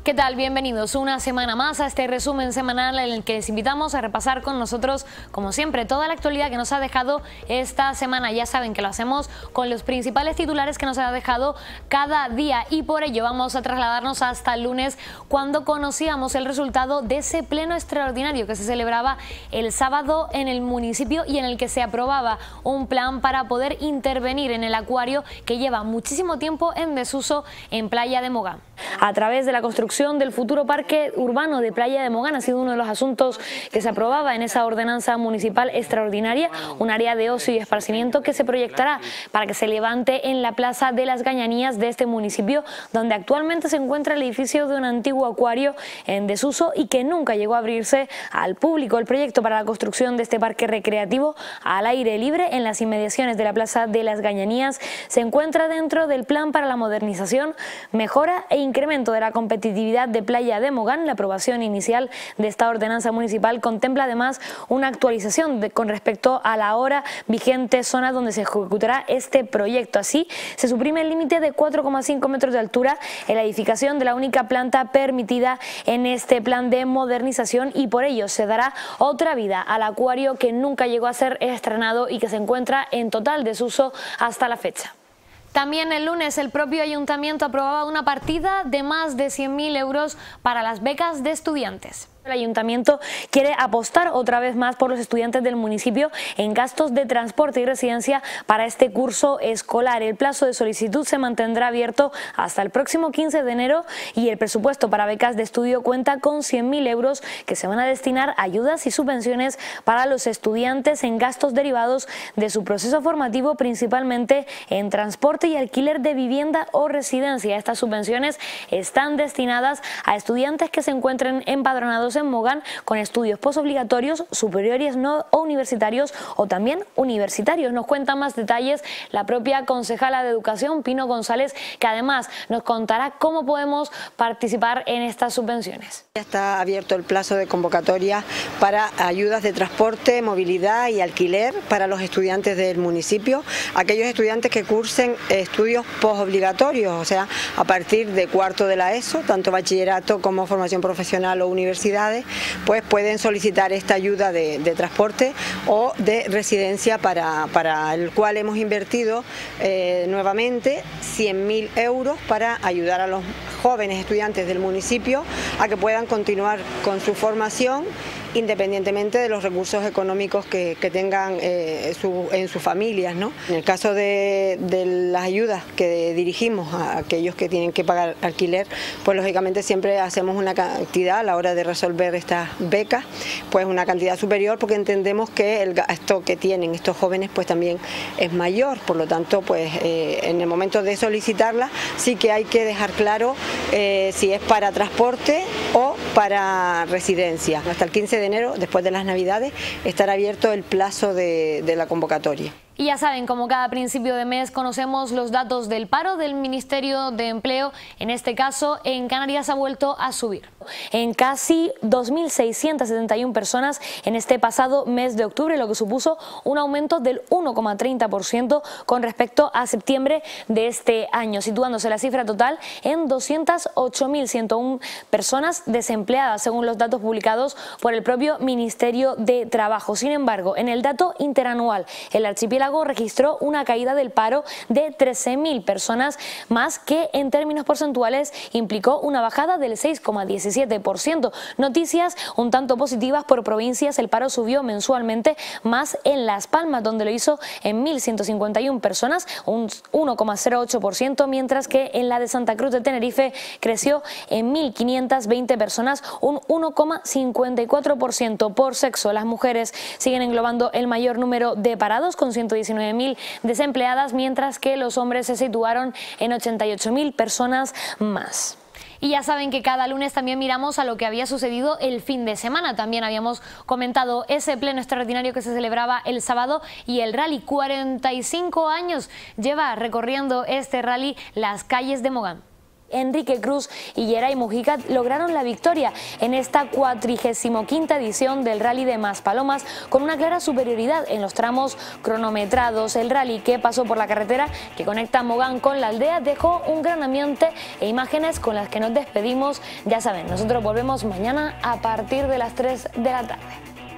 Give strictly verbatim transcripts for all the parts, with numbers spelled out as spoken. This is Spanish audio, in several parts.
¿Qué tal? Bienvenidos una semana más a este resumen semanal en el que les invitamos a repasar con nosotros, como siempre, toda la actualidad que nos ha dejado esta semana. Ya saben que lo hacemos con los principales titulares que nos ha dejado cada día y por ello vamos a trasladarnos hasta el lunes, cuando conocíamos el resultado de ese pleno extraordinario que se celebraba el sábado en el municipio y en el que se aprobaba un plan para poder intervenir en el acuario que lleva muchísimo tiempo en desuso en Playa de Mogán. A través de la construcción del futuro parque urbano de Playa de Mogán ha sido uno de los asuntos que se aprobaba en esa ordenanza municipal extraordinaria, un área de ocio y esparcimiento que se proyectará para que se levante en la Plaza de las Gañanías de este municipio, donde actualmente se encuentra el edificio de un antiguo acuario en desuso y que nunca llegó a abrirse al público. El proyecto para la construcción de este parque recreativo al aire libre en las inmediaciones de la Plaza de las Gañanías se encuentra dentro del plan para la modernización, mejora e incremento de la competitividad de Playa de Mogán. La aprobación inicial de esta ordenanza municipal contempla además una actualización de, con respecto a la ahora vigente zona donde se ejecutará este proyecto. Así, se suprime el límite de cuatro coma cinco metros de altura en la edificación de la única planta permitida en este plan de modernización y por ello se dará otra vida al acuario que nunca llegó a ser estrenado y que se encuentra en total desuso hasta la fecha. También el lunes el propio ayuntamiento aprobaba una partida de más de cien mil euros para las becas de estudiantes. El ayuntamiento quiere apostar otra vez más por los estudiantes del municipio en gastos de transporte y residencia para este curso escolar. El plazo de solicitud se mantendrá abierto hasta el próximo quince de enero y el presupuesto para becas de estudio cuenta con cien mil euros que se van a destinar a ayudas y subvenciones para los estudiantes en gastos derivados de su proceso formativo, principalmente en transporte y alquiler de vivienda o residencia. Estas subvenciones están destinadas a estudiantes que se encuentren empadronados en Mogán con estudios postobligatorios, superiores no o universitarios o también universitarios. Nos cuenta más detalles la propia concejala de Educación, Pino González, que además nos contará cómo podemos participar en estas subvenciones. Ya está abierto el plazo de convocatoria para ayudas de transporte, movilidad y alquiler para los estudiantes del municipio, aquellos estudiantes que cursen estudios postobligatorios, o sea, a partir de cuarto de la ESO, tanto bachillerato como formación profesional o universidad, pues pueden solicitar esta ayuda de, de transporte o de residencia para, para el cual hemos invertido eh, nuevamente cien mil euros para ayudar a los jóvenes estudiantes del municipio a que puedan continuar con su formación independientemente de los recursos económicos que, que tengan eh, su, en sus familias, ¿no? En el caso de, de las ayudas que dirigimos a aquellos que tienen que pagar alquiler, pues lógicamente siempre hacemos una cantidad a la hora de resolver estas becas, pues una cantidad superior porque entendemos que el gasto que tienen estos jóvenes pues también es mayor, por lo tanto pues eh, en el momento de solicitarla sí que hay que dejar claro eh, si es para transporte o para residencia. Hasta el quince de enero, después de las Navidades, estará abierto el plazo de, de la convocatoria. Y ya saben, como cada principio de mes conocemos los datos del paro del Ministerio de Empleo. En este caso, en Canarias ha vuelto a subir en casi dos mil seiscientas setenta y una personas en este pasado mes de octubre, lo que supuso un aumento del uno coma treinta por ciento con respecto a septiembre de este año, situándose la cifra total en doscientas ocho mil ciento una personas desempleadas, según los datos publicados por el propio Ministerio de Trabajo. Sin embargo, en el dato interanual, el archipiélago registró una caída del paro de trece mil personas más, que en términos porcentuales implicó una bajada del seis coma diecisiete por ciento. Noticias un tanto positivas por provincias: el paro subió mensualmente más en Las Palmas, donde lo hizo en mil ciento cincuenta y una personas, un uno coma cero ocho por ciento, mientras que en la de Santa Cruz de Tenerife creció en mil quinientas veinte personas, un uno coma cincuenta y cuatro por ciento. Por sexo, las mujeres siguen englobando el mayor número de parados, con ciento diecinueve mil desempleadas, mientras que los hombres se situaron en ochenta y ocho mil personas más. Y ya saben que cada lunes también miramos a lo que había sucedido el fin de semana. También habíamos comentado ese pleno extraordinario que se celebraba el sábado y el rally. cuarenta y cinco años lleva recorriendo este rally las calles de Mogán. Enrique Cruz y Yeray Mujica lograron la victoria en esta cuatrigésimo quinta edición del Rally de Maspalomas con una clara superioridad en los tramos cronometrados. El rally, que pasó por la carretera que conecta Mogán con la aldea, dejó un gran ambiente e imágenes con las que nos despedimos. Ya saben, nosotros volvemos mañana a partir de las tres de la tarde.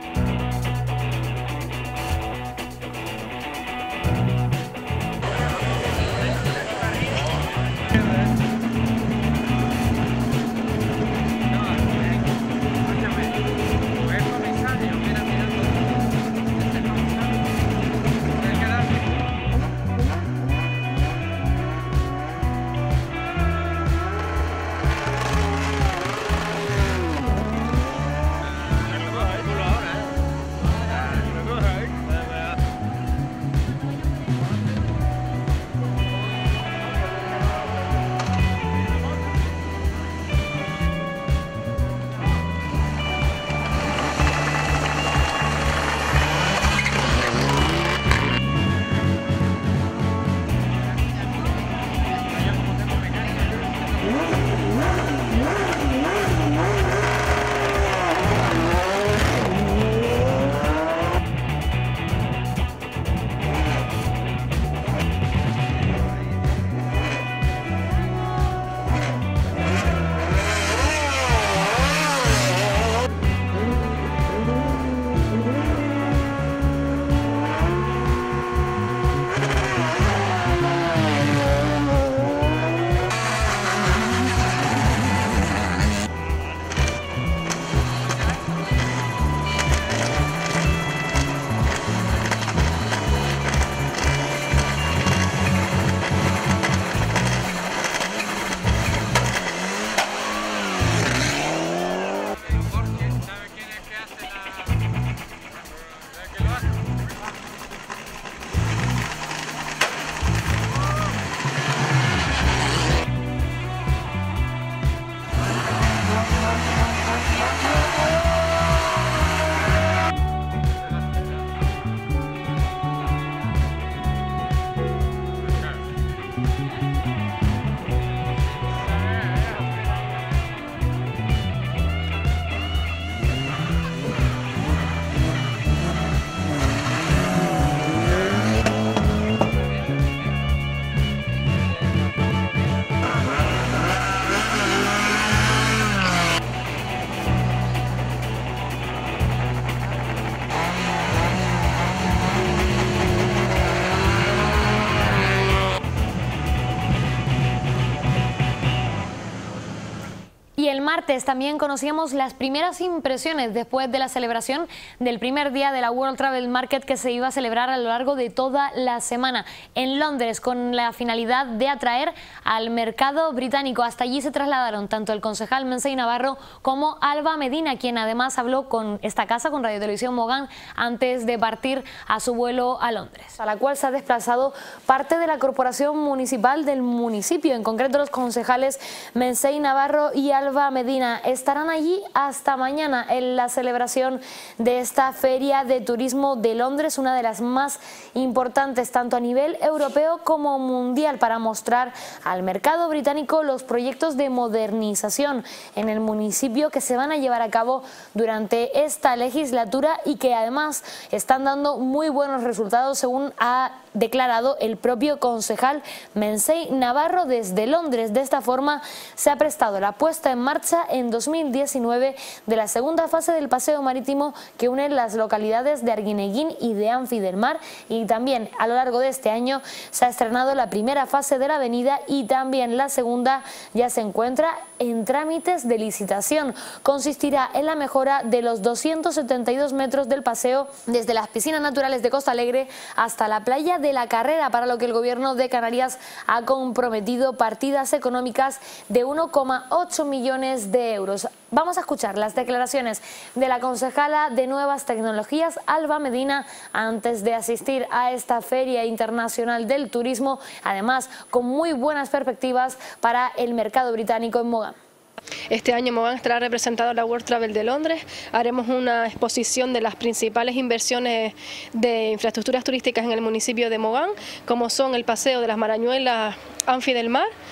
Y el martes también conocíamos las primeras impresiones después de la celebración del primer día de la World Travel Market, que se iba a celebrar a lo largo de toda la semana en Londres, con la finalidad de atraer al mercado británico. Hasta allí se trasladaron tanto el concejal Mensei Navarro como Alba Medina, quien además habló con esta casa, con Radio Televisión Mogán, antes de partir a su vuelo a Londres, a la cual se ha desplazado parte de la corporación municipal del municipio. En concreto, los concejales Mensei Navarro y Alba Medina estarán allí hasta mañana en la celebración de esta Feria de Turismo de Londres, una de las más importantes tanto a nivel europeo como mundial, para mostrar al mercado británico los proyectos de modernización en el municipio que se van a llevar a cabo durante esta legislatura y que además están dando muy buenos resultados, según ha declarado el propio concejal Mensei Navarro desde Londres. De esta forma se ha prestado la puesta en marcha en dos mil diecinueve de la segunda fase del paseo marítimo que une las localidades de Arguineguín y de Anfi del Mar, y también a lo largo de este año se ha estrenado la primera fase de la avenida y también la segunda ya se encuentra en trámites de licitación. Consistirá en la mejora de los doscientos setenta y dos metros del paseo desde las piscinas naturales de Costa Alegre hasta la playa de La Carrera, para lo que el Gobierno de Canarias ha comprometido partidas económicas de uno coma ocho millones de euros. Vamos a escuchar las declaraciones de la concejala de Nuevas Tecnologías, Alba Medina, antes de asistir a esta Feria Internacional del Turismo, además con muy buenas perspectivas para el mercado británico en Mogán. Este año Mogán estará representado en la World Travel de Londres. Haremos una exposición de las principales inversiones de infraestructuras turísticas en el municipio de Mogán, como son el paseo de las Marañuelas Anfi del Mar,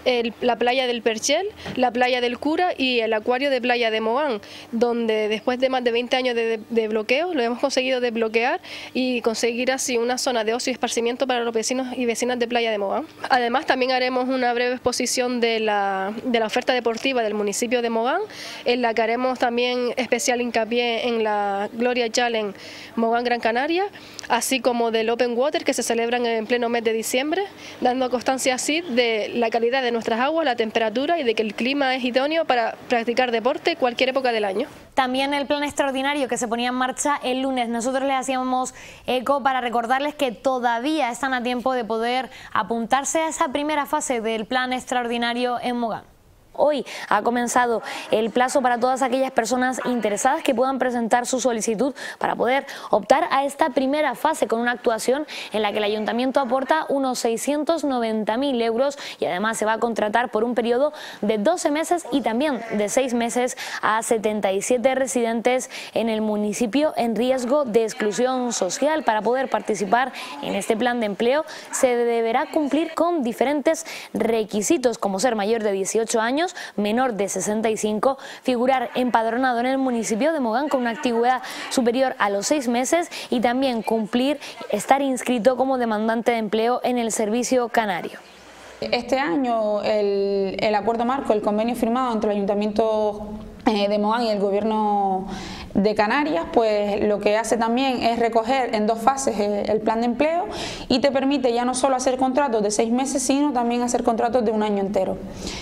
el, la playa del Perchel, la playa del Cura y el acuario de Playa de Mogán, donde después de más de veinte años de, de, de bloqueo lo hemos conseguido desbloquear y conseguir así una zona de ocio y esparcimiento para los vecinos y vecinas de Playa de Mogán. Además también haremos una breve exposición de la, de la oferta deportiva del municipio de Mogán, en la que haremos también especial hincapié en la Gloria Challenge Mogán Gran Canaria, así como del Open Water que se celebran en pleno mes de diciembre, dando constancia así de la calidad de nuestras aguas, la temperatura y de que el clima es idóneo para practicar deporte cualquier época del año. También el plan extraordinario que se ponía en marcha el lunes, nosotros les hacíamos eco para recordarles que todavía están a tiempo de poder apuntarse a esa primera fase del plan extraordinario en Mogán. Hoy ha comenzado el plazo para todas aquellas personas interesadas que puedan presentar su solicitud para poder optar a esta primera fase con una actuación en la que el ayuntamiento aporta unos seiscientos noventa mil euros y además se va a contratar por un periodo de doce meses y también de seis meses a setenta y siete residentes en el municipio en riesgo de exclusión social. Para poder participar en este plan de empleo se deberá cumplir con diferentes requisitos como ser mayor de dieciocho años, menor de sesenta y cinco, figurar empadronado en el municipio de Mogán con una antigüedad superior a los seis meses y también cumplir, estar inscrito como demandante de empleo en el servicio canario. Este año el, el acuerdo marco, el convenio firmado entre el Ayuntamiento de Mogán y el Gobierno de Canarias, pues lo que hace también es recoger en dos fases el plan de empleo y te permite ya no solo hacer contratos de seis meses, sino también hacer contratos de un año entero.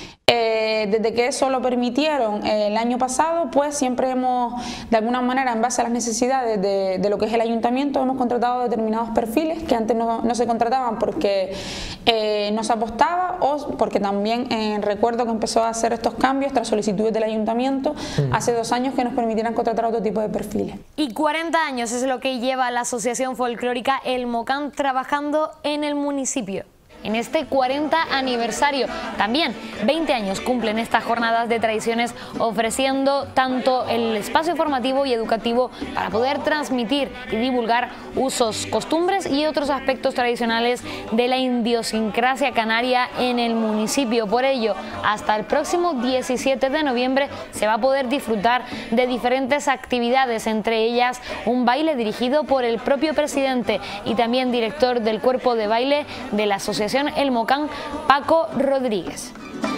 Eh, desde que eso lo permitieron eh, el año pasado, pues siempre hemos, de alguna manera, en base a las necesidades de, de lo que es el ayuntamiento, hemos contratado determinados perfiles que antes no, no se contrataban porque eh, no se apostaba o porque también eh, recuerdo que empezó a hacer estos cambios tras solicitudes del ayuntamiento mm. hace dos años que nos permitieran contratar otro tipo de perfiles. Y cuarenta años es lo que lleva la Asociación Folclórica El Mocán trabajando en el municipio. En este cuarenta aniversario, también veinte años cumplen estas jornadas de tradiciones ofreciendo tanto el espacio formativo y educativo para poder transmitir y divulgar usos, costumbres y otros aspectos tradicionales de la idiosincrasia canaria en el municipio. Por ello, hasta el próximo diecisiete de noviembre se va a poder disfrutar de diferentes actividades, entre ellas un baile dirigido por el propio presidente y también director del cuerpo de baile de la Asociación El Mocán, Paco Rodríguez.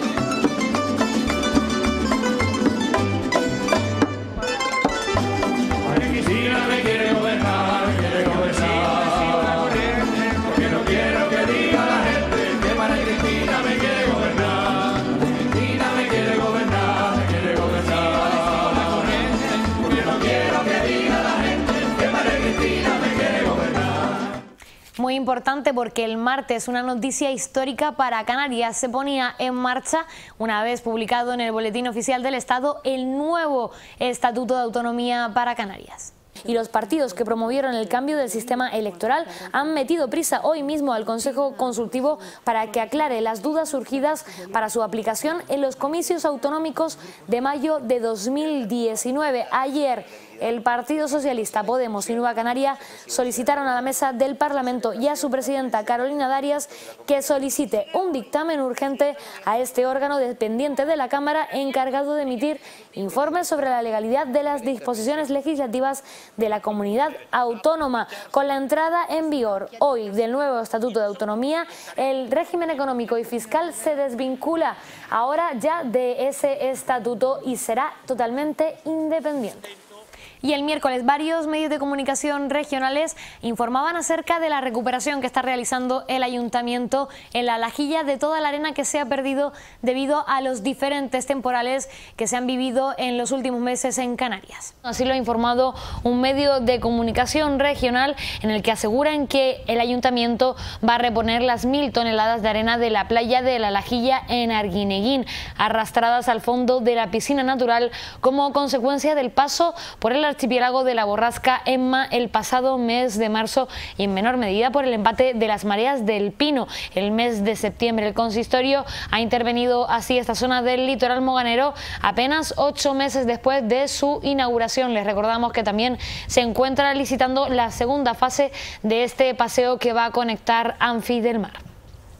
Muy importante porque el martes una noticia histórica para Canarias. Se ponía en marcha, una vez publicado en el Boletín Oficial del Estado, el nuevo Estatuto de Autonomía para Canarias. Y los partidos que promovieron el cambio del sistema electoral han metido prisa hoy mismo al Consejo Consultivo para que aclare las dudas surgidas para su aplicación en los comicios autonómicos de mayo de dos mil diecinueve. Ayer el Partido Socialista, Podemos y Nueva Canaria solicitaron a la mesa del Parlamento y a su presidenta Carolina Darias que solicite un dictamen urgente a este órgano dependiente de la Cámara encargado de emitir informes sobre la legalidad de las disposiciones legislativas de la comunidad autónoma. Con la entrada en vigor hoy del nuevo Estatuto de Autonomía, el régimen económico y fiscal se desvincula ahora ya de ese estatuto y será totalmente independiente. Y el miércoles varios medios de comunicación regionales informaban acerca de la recuperación que está realizando el ayuntamiento en la Lajilla de toda la arena que se ha perdido debido a los diferentes temporales que se han vivido en los últimos meses en Canarias. Así lo ha informado un medio de comunicación regional en el que aseguran que el ayuntamiento va a reponer las mil toneladas de arena de la playa de la Lajilla en Arguineguín, arrastradas al fondo de la piscina natural como consecuencia del paso por el archipiélago de la borrasca Emma el pasado mes de marzo y en menor medida por el embate de las mareas del Pino el mes de septiembre. El consistorio ha intervenido así esta zona del litoral moganero apenas ocho meses después de su inauguración. Les recordamos que también se encuentra licitando la segunda fase de este paseo que va a conectar Anfi del Mar.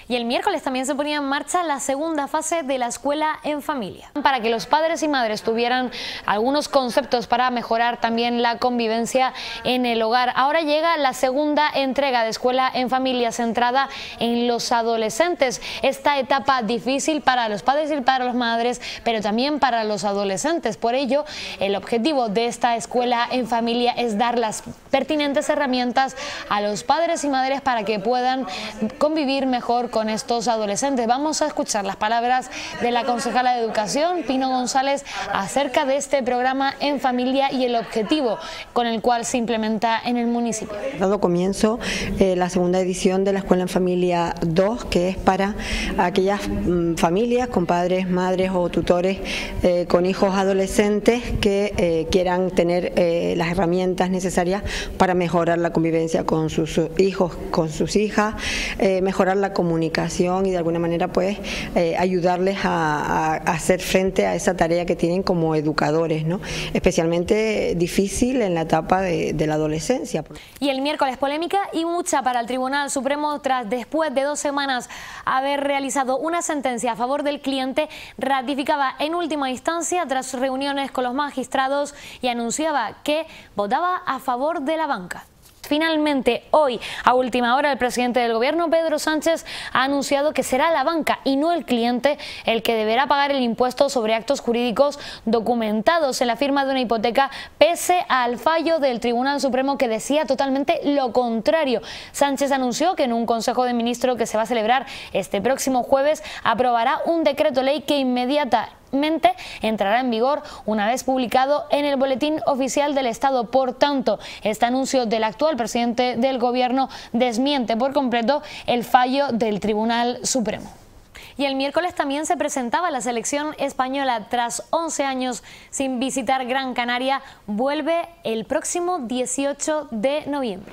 Y el miércoles también se ponía en marcha la segunda fase de la escuela en familia, para que los padres y madres tuvieran algunos conceptos para mejorar también la convivencia en el hogar. Ahora llega la segunda entrega de escuela en familia centrada en los adolescentes. Esta etapa difícil para los padres y para las madres, pero también para los adolescentes. Por ello, el objetivo de esta escuela en familia es dar las pertinentes herramientas a los padres y madres para que puedan convivir mejor con estos adolescentes. Vamos a escuchar las palabras de la concejala de Educación, Pino González, acerca de este programa en familia y el objetivo con el cual se implementa en el municipio. Ha dado comienzo eh, la segunda edición de la Escuela en Familia dos, que es para aquellas mm, familias con padres, madres o tutores eh, con hijos adolescentes que eh, quieran tener eh, las herramientas necesarias para mejorar la convivencia con sus hijos, con sus hijas, eh, mejorar la comunicación y de alguna manera pues eh, ayudarles a, a, a hacer frente a esa tarea que tienen como educadores, ¿no? Especialmente difícil en la etapa de, de la adolescencia. Y el miércoles polémica y mucha para el Tribunal Supremo tras después de dos semanas haber realizado una sentencia a favor del cliente, ratificaba en última instancia tras reuniones con los magistrados y anunciaba que votaba a favor de la banca. Finalmente, hoy, a última hora, el presidente del gobierno, Pedro Sánchez, ha anunciado que será la banca y no el cliente el que deberá pagar el impuesto sobre actos jurídicos documentados en la firma de una hipoteca, pese al fallo del Tribunal Supremo que decía totalmente lo contrario. Sánchez anunció que en un Consejo de Ministros que se va a celebrar este próximo jueves aprobará un decreto ley que inmediata entrará en vigor una vez publicado en el Boletín Oficial del Estado. Por tanto, este anuncio del actual presidente del gobierno desmiente por completo el fallo del Tribunal Supremo. Y el miércoles también se presentaba la selección española. Tras once años sin visitar Gran Canaria, vuelve el próximo dieciocho de noviembre.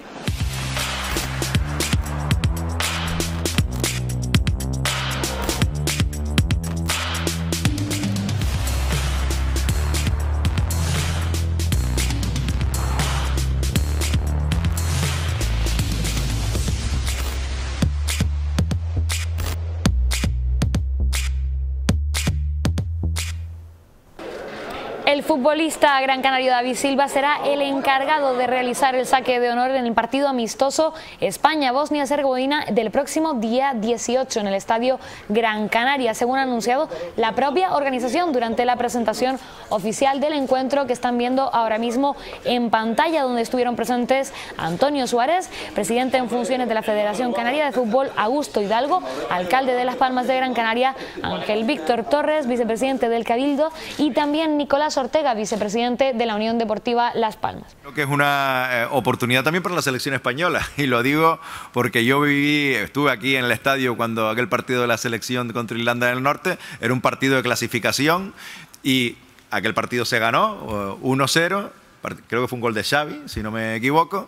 El futbolista gran canario David Silva será el encargado de realizar el saque de honor en el partido amistoso España-Bosnia-Herzegovina del próximo día dieciocho en el Estadio Gran Canaria, según ha anunciado la propia organización durante la presentación oficial del encuentro que están viendo ahora mismo en pantalla, donde estuvieron presentes Antonio Suárez, presidente en funciones de la Federación Canaria de Fútbol, Augusto Hidalgo, alcalde de Las Palmas de Gran Canaria, Ángel Víctor Torres, vicepresidente del Cabildo, y también Nicolás Ortega, vicepresidente de la Unión Deportiva Las Palmas. Creo que es una eh, oportunidad también para la selección española, y lo digo porque yo viví, estuve aquí en el estadio cuando aquel partido de la selección contra Irlanda del Norte, era un partido de clasificación y aquel partido se ganó uno cero, creo que fue un gol de Xavi, si no me equivoco.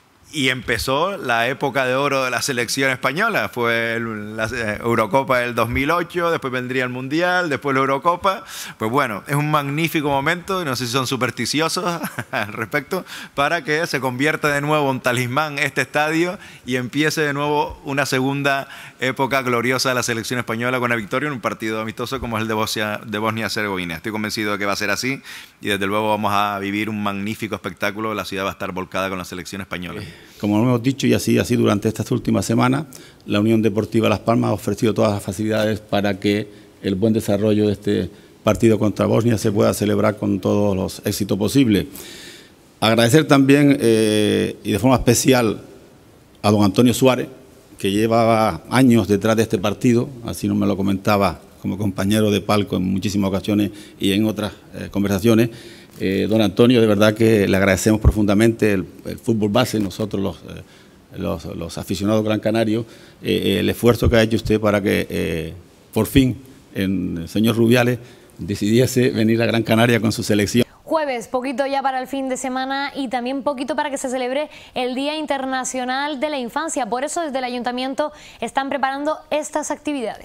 Y empezó la época de oro de la selección española. Fue el, la Eurocopa del dos mil ocho, después vendría el Mundial, después la Eurocopa. Pues bueno, es un magnífico momento, no sé si son supersticiosos al respecto, para que se convierta de nuevo en talismán este estadio y empiece de nuevo una segunda época gloriosa de la selección española con la victoria en un partido amistoso como es el de Bosnia, de Bosnia-Herzegovina. Estoy convencido de que va a ser así y desde luego vamos a vivir un magnífico espectáculo. La ciudad va a estar volcada con la selección española. Como lo hemos dicho y así, así durante estas últimas semanas, la Unión Deportiva Las Palmas ha ofrecido todas las facilidades para que el buen desarrollo de este partido contra Bosnia se pueda celebrar con todos los éxitos posibles. Agradecer también eh, y de forma especial a don Antonio Suárez, que llevaba años detrás de este partido, así nos me lo comentaba como compañero de palco en muchísimas ocasiones y en otras eh, conversaciones. Eh, don Antonio, de verdad que le agradecemos profundamente el, el fútbol base, nosotros los, eh, los, los aficionados gran canarios, eh, el esfuerzo que ha hecho usted para que eh, por fin el señor Rubiales decidiese venir a Gran Canaria con su selección. Jueves, poquito ya para el fin de semana y también poquito para que se celebre el Día Internacional de la Infancia. Por eso desde el Ayuntamiento están preparando estas actividades.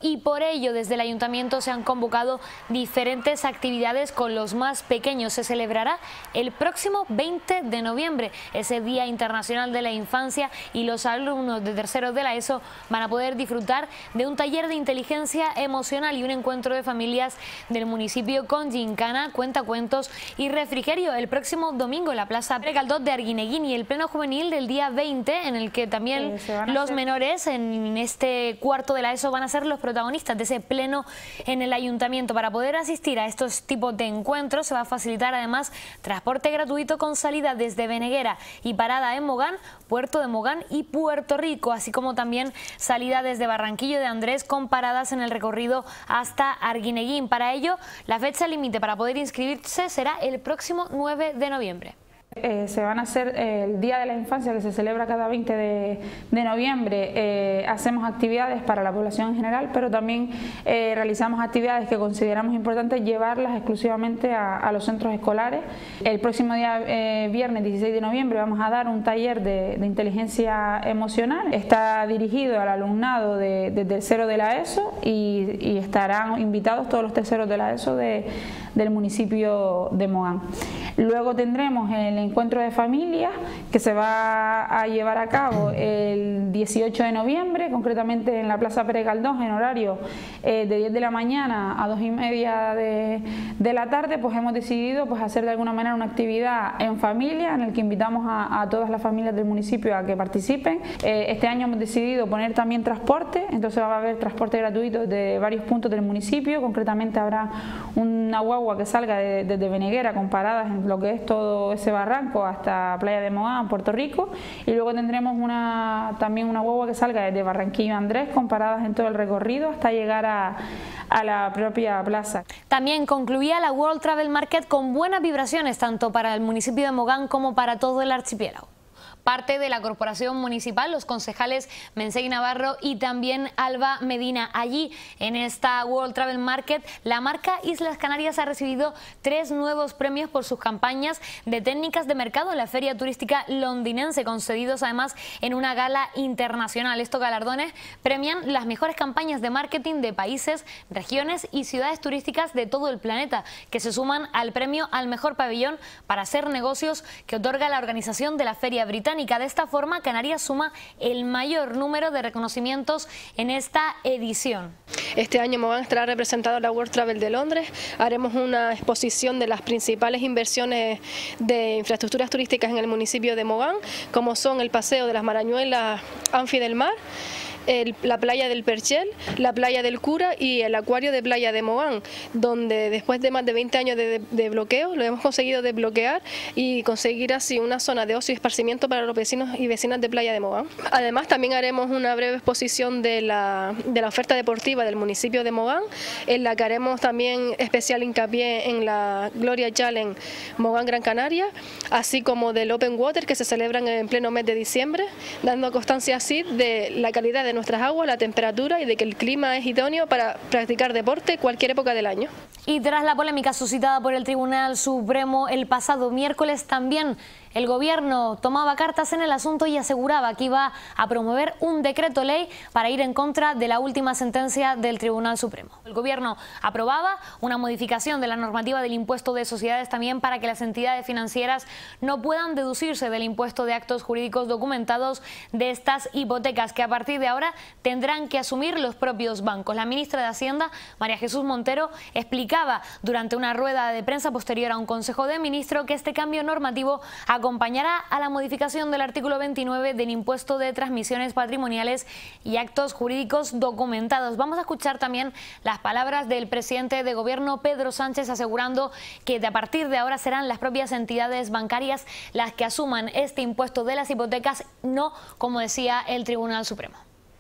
y por ello desde el Ayuntamiento se han convocado diferentes actividades con los más pequeños. Se celebrará el próximo veinte de noviembre, ese Día Internacional de la Infancia, y los alumnos de tercero de la ESO van a poder disfrutar de un taller de inteligencia emocional y un encuentro de familias del municipio con gincana, cuentacuentos y refrigerio el próximo domingo en la Plaza Pere Galdós de Arguineguín, y el pleno juvenil del día veinte, en el que también eh, los hacer... menores en este cuarto de la ESO van a ser los protagonistas de ese pleno en el Ayuntamiento. Para poder asistir a estos tipos de encuentros se va a facilitar además transporte gratuito con salida desde Beneguera y parada en Mogán, Puerto de Mogán y Puerto Rico, así como también salida desde Barranquillo de Andrés con paradas en el recorrido hasta Arguineguín. Para ello, la fecha límite para poder inscribirse será el próximo nueve de noviembre. Eh, se van a hacer eh, el Día de la Infancia, que se celebra cada veinte de noviembre. Eh, hacemos actividades para la población en general, pero también eh, realizamos actividades que consideramos importantes llevarlas exclusivamente a, a los centros escolares. El próximo día, eh, viernes dieciséis de noviembre, vamos a dar un taller de, de inteligencia emocional. Está dirigido al alumnado de, de tercero de la ESO y, y estarán invitados todos los terceros de la ESO de, del municipio de Mogán. Luego tendremos el encuentro de familias que se va a llevar a cabo el dieciocho de noviembre, concretamente en la Plaza Pere Galdós, en horario eh, de diez de la mañana a dos y media de, de la tarde. Pues hemos decidido pues hacer de alguna manera una actividad en familia, en el que invitamos a, a todas las familias del municipio a que participen. Eh, este año hemos decidido poner también transporte, entonces va a haber transporte gratuito de varios puntos del municipio. Concretamente habrá una guagua que salga desde de, de Beneguera con paradas en lo que es todo ese barranco hasta Playa de Mogán, Puerto Rico, y luego tendremos una, también una guagua que salga desde Barranquillo Andrés con paradas en todo el recorrido hasta llegar a, a la propia plaza. También concluía la World Travel Market con buenas vibraciones tanto para el municipio de Mogán como para todo el archipiélago. Parte de la corporación municipal, los concejales Mensegui Navarro y también Alba Medina. Allí, en esta World Travel Market, la marca Islas Canarias ha recibido tres nuevos premios por sus campañas de técnicas de mercado en la feria turística londinense, concedidos además en una gala internacional. Estos galardones premian las mejores campañas de marketing de países, regiones y ciudades turísticas de todo el planeta, que se suman al premio al mejor pabellón para hacer negocios que otorga la organización de la Feria Británica. De esta forma, Canarias suma el mayor número de reconocimientos en esta edición. Este año Mogán estará representado en la World Travel de Londres. Haremos una exposición de las principales inversiones de infraestructuras turísticas en el municipio de Mogán, como son el Paseo de las Marañuelas Anfi del Mar, El, la playa del Perchel, la playa del Cura y el acuario de Playa de Mogán, donde después de más de veinte años de, de, de bloqueo lo hemos conseguido desbloquear y conseguir así una zona de ocio y esparcimiento para los vecinos y vecinas de Playa de Mogán. Además, también haremos una breve exposición de la, de la oferta deportiva del municipio de Mogán, en la que haremos también especial hincapié en la Gloria Challenge Mogán Gran Canaria, así como del Open Water, que se celebran en pleno mes de diciembre, dando constancia así de la calidad de nuestras aguas, la temperatura y de que el clima es idóneo para practicar deporte cualquier época del año. Y tras la polémica suscitada por el Tribunal Supremo el pasado miércoles, también el gobierno tomaba cartas en el asunto y aseguraba que iba a promover un decreto ley para ir en contra de la última sentencia del Tribunal Supremo. El gobierno aprobaba una modificación de la normativa del impuesto de sociedades también para que las entidades financieras no puedan deducirse del impuesto de actos jurídicos documentados de estas hipotecas, que a partir de ahora tendrán que asumir los propios bancos. La ministra de Hacienda, María Jesús Montero, explicaba durante una rueda de prensa posterior a un consejo de ministros que este cambio normativo acompañará a la modificación del artículo veintinueve del impuesto de transmisiones patrimoniales y actos jurídicos documentados. Vamos a escuchar también las palabras del presidente de gobierno, Pedro Sánchez, asegurando que de a partir de ahora serán las propias entidades bancarias las que asuman este impuesto de las hipotecas, no como decía el Tribunal Supremo.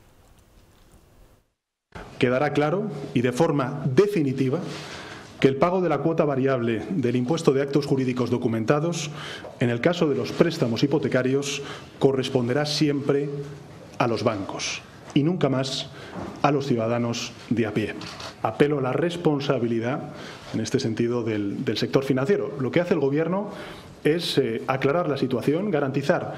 Quedará claro y de forma definitiva que el pago de la cuota variable del impuesto de actos jurídicos documentados, en el caso de los préstamos hipotecarios, corresponderá siempre a los bancos y nunca más a los ciudadanos de a pie. Apelo a la responsabilidad, en este sentido, del, del sector financiero. Lo que hace el Gobierno es eh, aclarar la situación, garantizar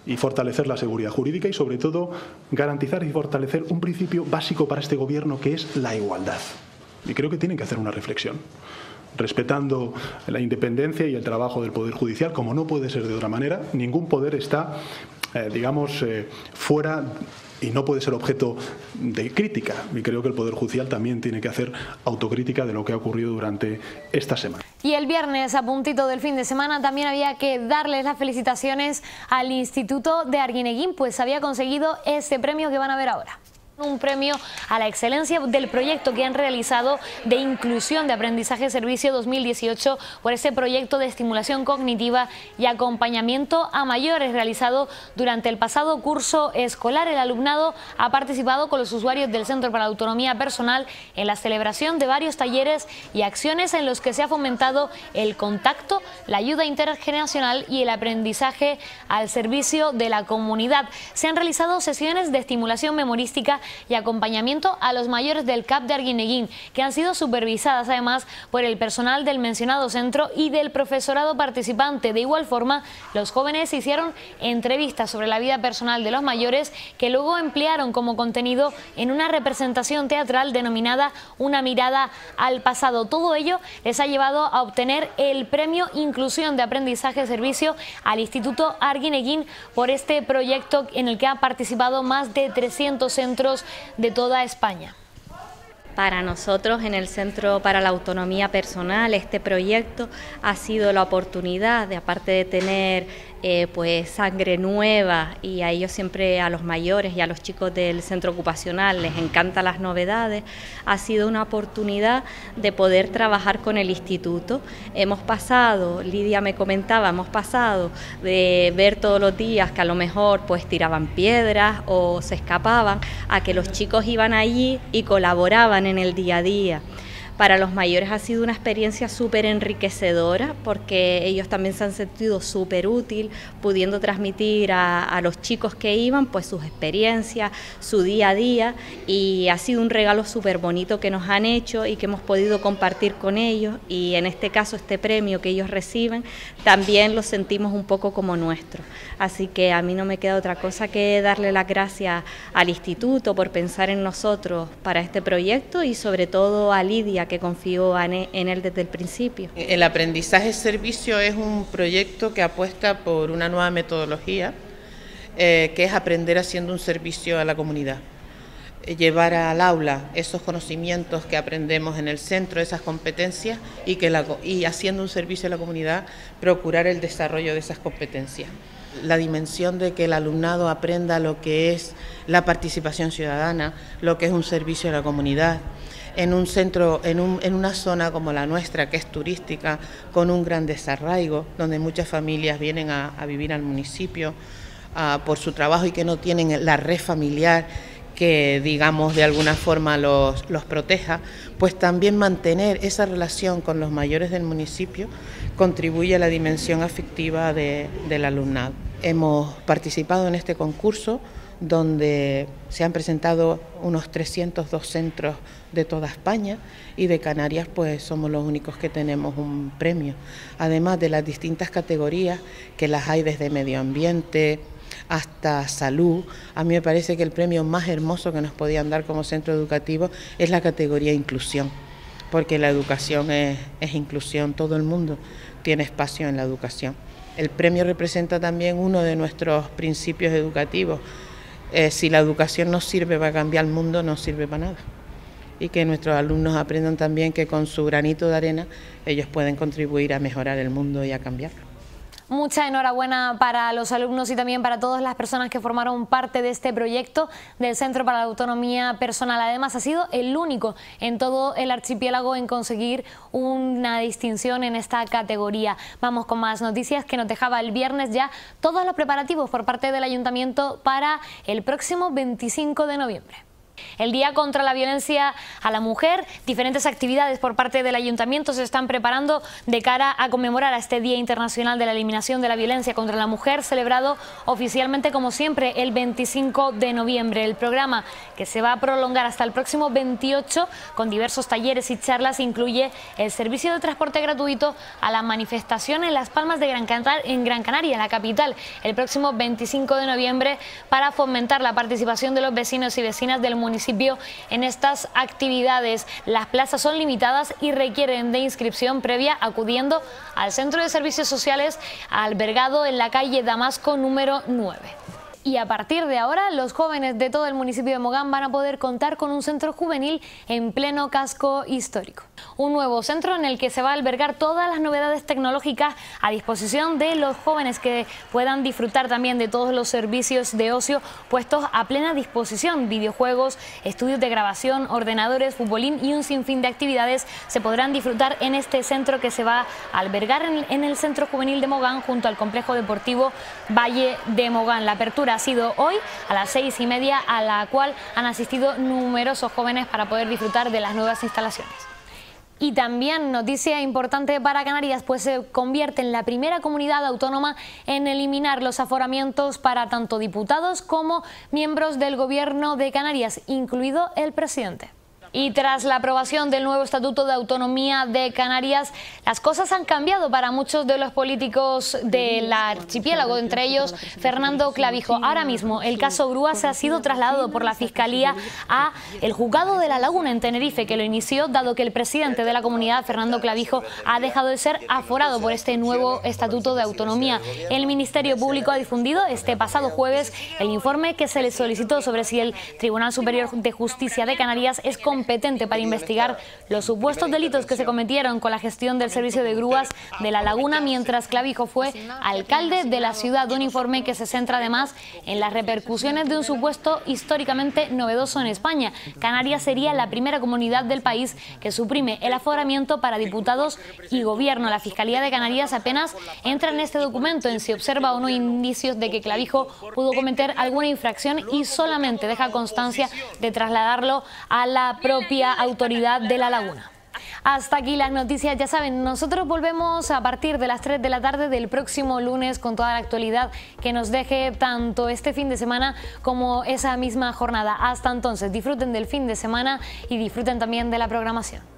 y fortalecer la seguridad jurídica y, sobre todo, garantizar y fortalecer un principio básico para este Gobierno, que es la igualdad. Y creo que tienen que hacer una reflexión, respetando la independencia y el trabajo del Poder Judicial, como no puede ser de otra manera. Ningún poder está, eh, digamos, eh, fuera y no puede ser objeto de crítica. Y creo que el Poder Judicial también tiene que hacer autocrítica de lo que ha ocurrido durante esta semana. Y el viernes, a puntito del fin de semana, también había que darles las felicitaciones al Instituto de Arguineguín, pues había conseguido este premio que van a ver ahora. Un premio a la excelencia del proyecto que han realizado de inclusión de aprendizaje servicio dos mil dieciocho por ese proyecto de estimulación cognitiva y acompañamiento a mayores realizado durante el pasado curso escolar. El alumnado ha participado con los usuarios del Centro para la Autonomía Personal en la celebración de varios talleres y acciones en los que se ha fomentado el contacto, la ayuda intergeneracional y el aprendizaje al servicio de la comunidad. Se han realizado sesiones de estimulación memorística y acompañamiento a los mayores del C A P de Arguineguín, que han sido supervisadas además por el personal del mencionado centro y del profesorado participante. De igual forma, los jóvenes hicieron entrevistas sobre la vida personal de los mayores, que luego emplearon como contenido en una representación teatral denominada Una mirada al pasado. Todo ello les ha llevado a obtener el premio Inclusión de Aprendizaje Servicio al Instituto Arguineguín por este proyecto en el que han participado más de trescientos centros de toda España. Para nosotros en el Centro para la Autonomía Personal este proyecto ha sido la oportunidad de, aparte de tener eh, pues sangre nueva, y a ellos siempre, a los mayores y a los chicos del centro ocupacional les encantan las novedades, ha sido una oportunidad de poder trabajar con el instituto. Hemos pasado, Lidia me comentaba, hemos pasado de ver todos los días que a lo mejor pues tiraban piedras o se escapaban, a que los chicos iban allí y colaboraban en el día a día. Para los mayores ha sido una experiencia súper enriquecedora, porque ellos también se han sentido súper útil, pudiendo transmitir a, a los chicos que iban pues sus experiencias, su día a día, y ha sido un regalo súper bonito que nos han hecho y que hemos podido compartir con ellos, y en este caso este premio que ellos reciben también lo sentimos un poco como nuestro. Así que a mí no me queda otra cosa que darle las gracias al instituto por pensar en nosotros para este proyecto, y sobre todo a Lidia, que confió en él desde el principio. El aprendizaje servicio es un proyecto que apuesta por una nueva metodología, eh, que es aprender haciendo un servicio a la comunidad. Llevar al aula esos conocimientos que aprendemos en el centro, esas competencias, y, que la, y haciendo un servicio a la comunidad, procurar el desarrollo de esas competencias. La dimensión de que el alumnado aprenda lo que es la participación ciudadana, lo que es un servicio a la comunidad, en un centro, en, un, en una zona como la nuestra, que es turística, con un gran desarraigo, donde muchas familias vienen a, a vivir al municipio uh, por su trabajo y que no tienen la red familiar que, digamos, de alguna forma los, los proteja, pues también mantener esa relación con los mayores del municipio contribuye a la dimensión afectiva de, del alumnado. Hemos participado en este concurso, donde se han presentado unos trescientos dos centros de toda España, y de Canarias pues somos los únicos que tenemos un premio, además de las distintas categorías que las hay desde medio ambiente hasta salud. A mí me parece que el premio más hermoso que nos podían dar como centro educativo es la categoría inclusión, porque la educación es, es inclusión, todo el mundo tiene espacio en la educación. El premio representa también uno de nuestros principios educativos. Eh, si la educación no sirve para cambiar el mundo, no sirve para nada. Y que nuestros alumnos aprendan también que con su granito de arena ellos pueden contribuir a mejorar el mundo y a cambiarlo. Mucha enhorabuena para los alumnos y también para todas las personas que formaron parte de este proyecto del Centro para la Autonomía Personal. Además, ha sido el único en todo el archipiélago en conseguir una distinción en esta categoría. Vamos con más noticias que nos dejaba el viernes ya todos los preparativos por parte del Ayuntamiento para el próximo veinticinco de noviembre. El Día contra la Violencia a la Mujer, diferentes actividades por parte del Ayuntamiento se están preparando de cara a conmemorar a este Día Internacional de la Eliminación de la Violencia contra la Mujer, celebrado oficialmente como siempre el veinticinco de noviembre. El programa, que se va a prolongar hasta el próximo veintiocho con diversos talleres y charlas, incluye el servicio de transporte gratuito a la manifestación en Las Palmas de Gran Canaria, en Gran Canaria, la capital, el próximo veinticinco de noviembre, para fomentar la participación de los vecinos y vecinas del municipio en estas actividades. Las plazas son limitadas y requieren de inscripción previa acudiendo al Centro de Servicios Sociales albergado en la calle Damasco número nueve. Y a partir de ahora, los jóvenes de todo el municipio de Mogán van a poder contar con un centro juvenil en pleno casco histórico. Un nuevo centro en el que se va a albergar todas las novedades tecnológicas a disposición de los jóvenes, que puedan disfrutar también de todos los servicios de ocio puestos a plena disposición. Videojuegos, estudios de grabación, ordenadores, futbolín y un sinfín de actividades se podrán disfrutar en este centro, que se va a albergar en, en el Centro Juvenil de Mogán junto al Complejo Deportivo Valle de Mogán. La apertura ha sido hoy a las seis y media, a la cual han asistido numerosos jóvenes para poder disfrutar de las nuevas instalaciones. Y también noticia importante para Canarias, pues se convierte en la primera comunidad autónoma en eliminar los aforamientos para tanto diputados como miembros del Gobierno de Canarias, incluido el presidente. Y tras la aprobación del nuevo Estatuto de Autonomía de Canarias, las cosas han cambiado para muchos de los políticos del archipiélago, entre ellos Fernando Clavijo. Ahora mismo el caso Grúas ha sido trasladado por la Fiscalía a el Juzgado de La Laguna en Tenerife, que lo inició dado que el presidente de la comunidad, Fernando Clavijo, ha dejado de ser aforado por este nuevo Estatuto de Autonomía. El Ministerio Público ha difundido este pasado jueves el informe que se le solicitó sobre si el Tribunal Superior de Justicia de Canarias es competente para investigar los supuestos delitos que se cometieron con la gestión del servicio de grúas de La Laguna mientras Clavijo fue alcalde de la ciudad. Un informe que se centra además en las repercusiones de un supuesto históricamente novedoso en España. Canarias sería la primera comunidad del país que suprime el aforamiento para diputados y gobierno. La Fiscalía de Canarias apenas entra en este documento en si observa o no indicios de que Clavijo pudo cometer alguna infracción y solamente deja constancia de trasladarlo a la propia autoridad de La Laguna. Hasta aquí las noticias, ya saben, nosotros volvemos a partir de las tres de la tarde del próximo lunes con toda la actualidad que nos deje tanto este fin de semana como esa misma jornada. Hasta entonces, disfruten del fin de semana y disfruten también de la programación.